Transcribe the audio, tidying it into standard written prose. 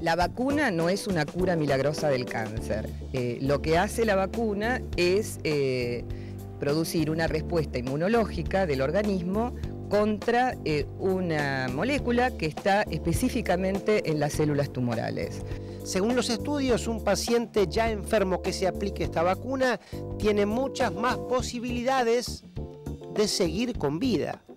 La vacuna no es una cura milagrosa del cáncer. Lo que hace la vacuna es producir una respuesta inmunológica del organismo contra una molécula que está específicamente en las células tumorales. Según los estudios, un paciente ya enfermo que se aplique esta vacuna tiene muchas más posibilidades de seguir con vida.